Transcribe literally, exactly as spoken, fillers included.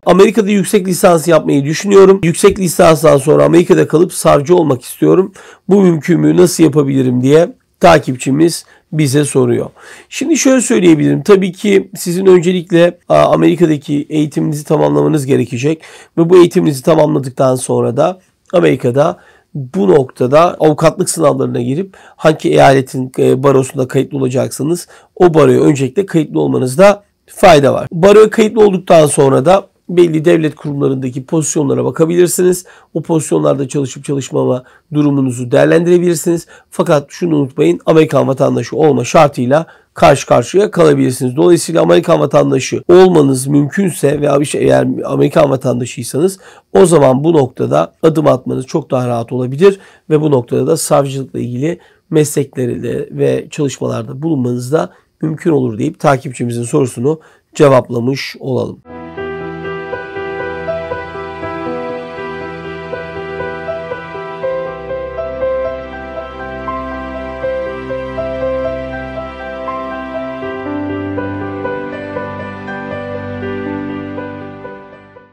Amerika'da yüksek lisans yapmayı düşünüyorum. Yüksek lisanstan sonra Amerika'da kalıp savcı olmak istiyorum. Bu mümkün mü? Nasıl yapabilirim diye takipçimiz bize soruyor. Şimdi şöyle söyleyebilirim. Tabii ki sizin öncelikle Amerika'daki eğitiminizi tamamlamanız gerekecek. Ve bu eğitiminizi tamamladıktan sonra da Amerika'da bu noktada avukatlık sınavlarına girip hangi eyaletin barosunda kayıtlı olacaksınız, o baroya öncelikle kayıtlı olmanızda fayda var. Baroya kayıtlı olduktan sonra da belli devlet kurumlarındaki pozisyonlara bakabilirsiniz. O pozisyonlarda çalışıp çalışmama durumunuzu değerlendirebilirsiniz. Fakat şunu unutmayın, Amerikan vatandaşı olma şartıyla karşı karşıya kalabilirsiniz. Dolayısıyla Amerikan vatandaşı olmanız mümkünse ve eğer Amerikan vatandaşıysanız o zaman bu noktada adım atmanız çok daha rahat olabilir ve bu noktada da savcılıkla ilgili meslekleriyle ve çalışmalarda bulunmanız da mümkün olur deyip takipçimizin sorusunu cevaplamış olalım.